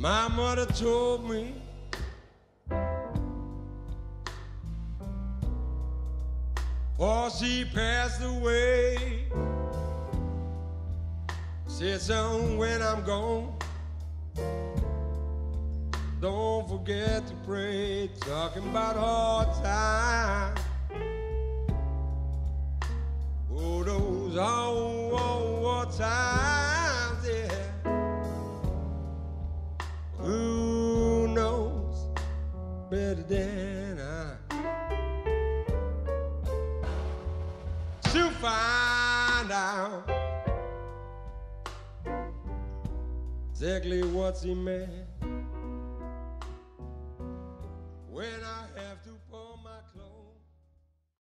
My mother told me before she passed away, said, son, when I'm gone, don't forget to pray, talking about hard times. Oh, those hard times, yeah. Who knows better than I to find out exactly what's he meant when I